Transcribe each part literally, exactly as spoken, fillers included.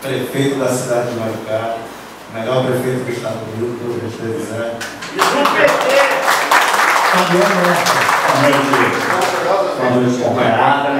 prefeito da cidade de Maricá, o melhor prefeito do estado do Rio, todo respeito, né? E do P T! Boa noite, companheirada.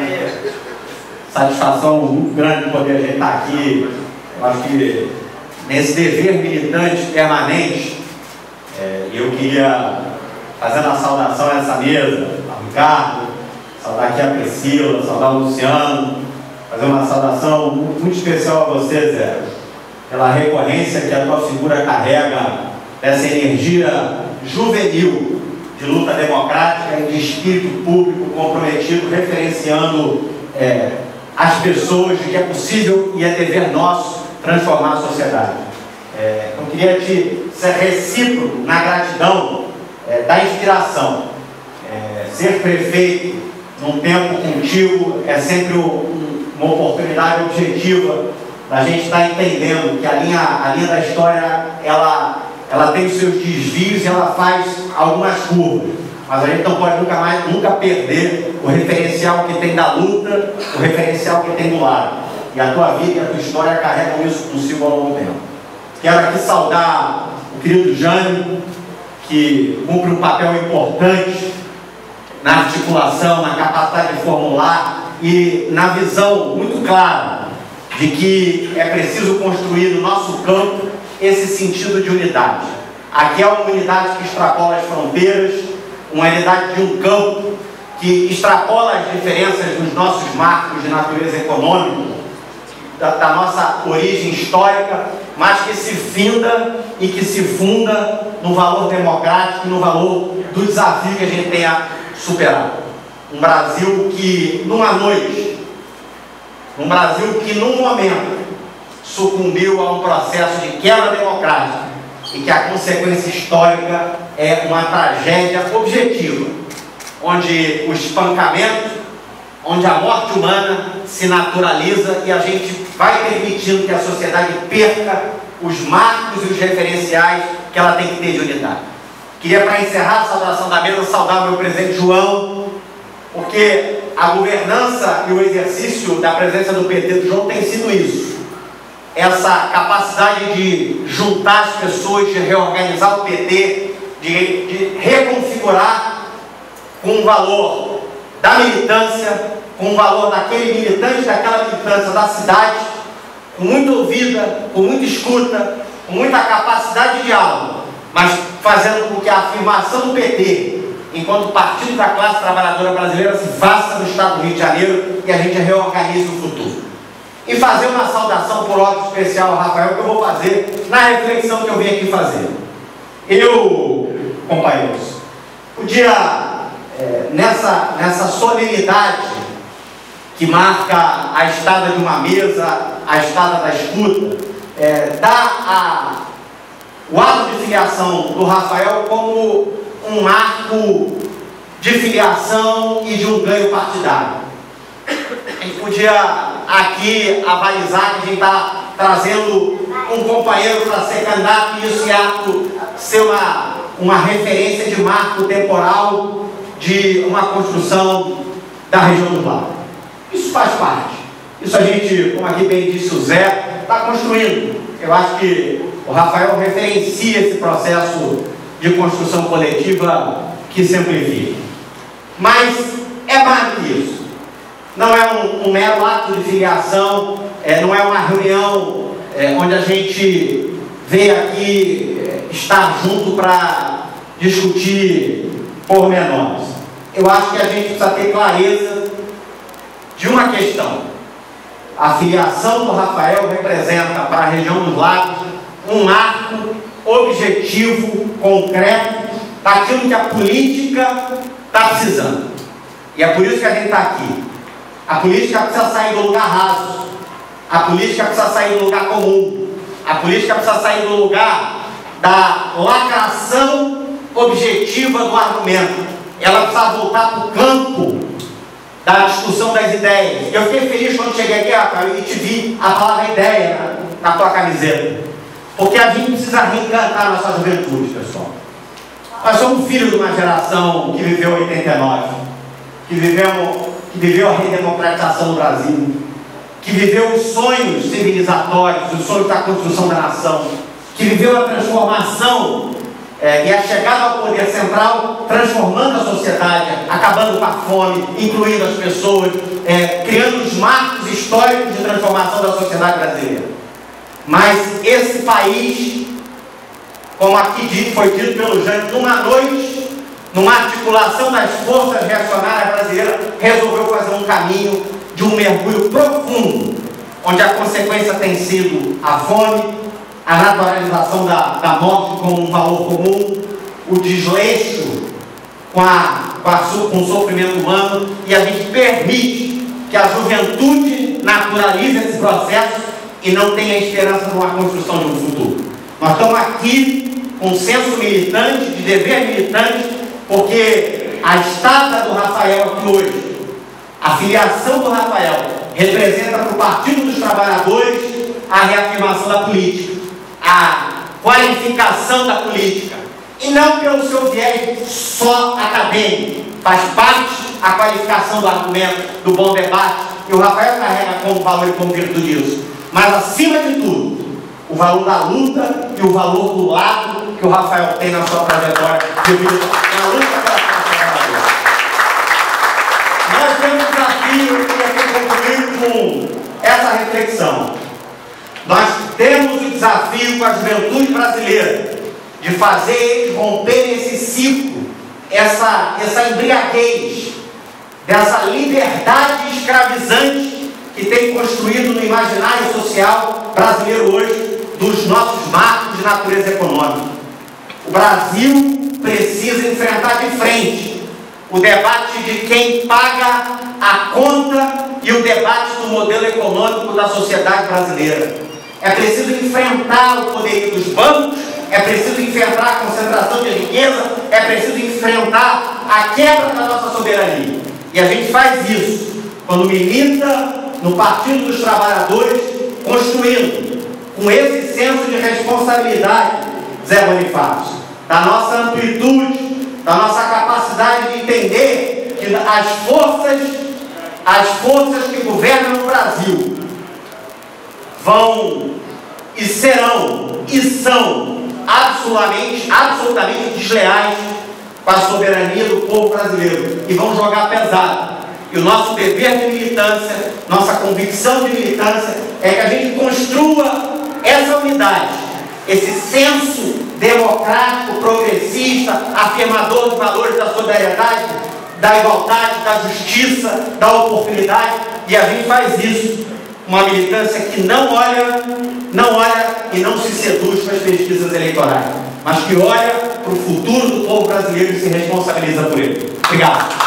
Satisfação muito grande poder a gente estar aqui. Eu acho que nesse dever militante permanente, é, eu queria, fazendo a saudação a essa mesa, ao Ricardo, saudar aqui a Priscila, saudar o Luciano, fazer uma saudação muito especial a você, Zé, pela recorrência que a tua figura carrega dessa energia juvenil de luta democrática e de espírito público comprometido, referenciando é, as pessoas de que é possível e é dever nosso transformar a sociedade. É, eu queria te ser recíproco na gratidão é, da inspiração. É, ser prefeito num tempo contigo é sempre um, uma oportunidade objetiva da gente estar entendendo que a linha, a linha da história ela, ela tem os seus desvios e ela faz algumas curvas, mas a gente não pode nunca mais nunca perder o referencial que tem da luta, o referencial que tem do lado. E a tua vida e a tua história carregam isso consigo ao longo do tempo. Quero aqui saudar o querido Jânio, que cumpre um papel importante na articulação, na capacidade de formular e na visão muito clara de que é preciso construir no nosso campo esse sentido de unidade. Aqui é uma unidade que extrapola as fronteiras, uma unidade de um campo que extrapola as diferenças dos nossos marcos de natureza econômica, da, da nossa origem histórica, mas que se finda e que se funda no valor democrático e no valor do desafio que a gente tem a superar. Um Brasil que, numa noite, um Brasil que, num momento, sucumbiu a um processo de quebra democrática e que a consequência histórica é uma tragédia objetiva, onde o espancamento, onde a morte humana se naturaliza e a gente vai permitindo que a sociedade perca os marcos e os referenciais que ela tem que ter de unidade. Queria, para encerrar a saudação da mesa, saudar o meu presidente João, porque a governança e o exercício da presença do P T do João tem sido isso. Essa capacidade de juntar as pessoas, de reorganizar o P T, de, de reconfigurar com o valor da militância, com o valor daquele militante, daquela militância da cidade, com muita ouvida, com muita escuta, com muita capacidade de diálogo, mas fazendo com que a afirmação do P T, enquanto partido da classe trabalhadora brasileira, se faça no estado do Rio de Janeiro e a gente reorganize o futuro. E fazer uma saudação por ordem especial ao Rafael, que eu vou fazer na reflexão que eu vim aqui fazer. Eu, companheiros, podia, é, nessa, nessa solenidade que marca a estada de uma mesa, a estada da escuta, é, dar a, o ato de filiação do Rafael como um marco de filiação e de um ganho partidário. A gente podia aqui avalizar que a gente está trazendo um companheiro para ser candidato e esse ato ser uma, uma referência de marco temporal de uma construção da região do Vale. Isso faz parte. Isso a gente, como aqui bem disse o Zé, está construindo. Eu acho que o Rafael referencia esse processo de construção coletiva que sempre vi. Mas é mais do que isso. Não é um, um mero ato de filiação, é, não é uma reunião é, onde a gente veio aqui é, estar junto para discutir pormenores. Eu acho que a gente precisa ter clareza de uma questão. A filiação do Rafael representa para a região dos Lagos um marco objetivo, concreto, daquilo que a política está precisando. E é por isso que a gente está aqui. A política precisa sair do lugar raso. A política precisa sair do lugar comum. A política precisa sair do lugar da lacração objetiva do argumento. Ela precisa voltar para o campo da discussão das ideias. Eu fiquei feliz quando cheguei aqui, Rafael, e te vi a palavra ideia na, na tua camiseta. Porque a gente precisa reencantar a nossa juventude, pessoal. Nós somos filhos de uma geração que viveu oitenta e nove, que, vivemos, que viveu a redemocratização do Brasil, que viveu os sonhos civilizatórios, os sonhos da construção da nação, que viveu a transformação é, e a chegada ao poder central, transformando a sociedade, acabando com a fome, incluindo as pessoas, é, criando os marcos históricos de transformação da sociedade brasileira. Mas esse país, como aqui foi dito pelo Jânio, numa noite, numa articulação das forças reacionárias brasileiras, resolveu fazer um caminho de um mergulho profundo, onde a consequência tem sido a fome, a naturalização da, da morte como um valor comum, o desleixo com, a, com, a, com o sofrimento humano, e a gente permite que a juventude naturalize esse processo e não tenha esperança numa construção de um futuro. Nós estamos aqui com um senso militante, de dever militante, porque a estada do Rafael aqui hoje, a filiação do Rafael, representa para o Partido dos Trabalhadores a reafirmação da política, a qualificação da política, e não pelo seu viés só acadêmico. Faz parte a qualificação do argumento, do bom debate, e o Rafael carrega como valor e como virtude isso. Mas, acima de tudo, o valor da luta e o valor do lado que o Rafael tem na sua trajetória de vida, na luta pela classe trabalhadora. Nós temos um desafio que é concluir com essa reflexão. Nós temos o desafio com a juventude brasileira de fazer eles romper esse ciclo, essa, essa embriaguez, dessa liberdade escravizante que tem construído no imaginário social brasileiro hoje, dos nossos marcos de natureza econômica. O Brasil precisa enfrentar de frente o debate de quem paga a conta e o debate do modelo econômico da sociedade brasileira. É preciso enfrentar o poderio dos bancos, é preciso enfrentar a concentração de riqueza, é preciso enfrentar a quebra da nossa soberania. E a gente faz isso quando milita no Partido dos Trabalhadores, construindo com esse senso de responsabilidade, Zé Bonifácio, da nossa amplitude, da nossa capacidade de entender que as forças, as forças que governam o Brasil vão e serão e são absolutamente, absolutamente desleais com a soberania do povo brasileiro e vão jogar pesado. E o nosso dever de militância, nossa convicção de militância é que a gente construa essa unidade, esse senso democrático, progressista, afirmador dos valores da solidariedade, da igualdade, da justiça, da oportunidade, e a gente faz isso. Uma militância que não olha, não olha e não se seduz com as pesquisas eleitorais, mas que olha para o futuro do povo brasileiro e se responsabiliza por ele. Obrigado.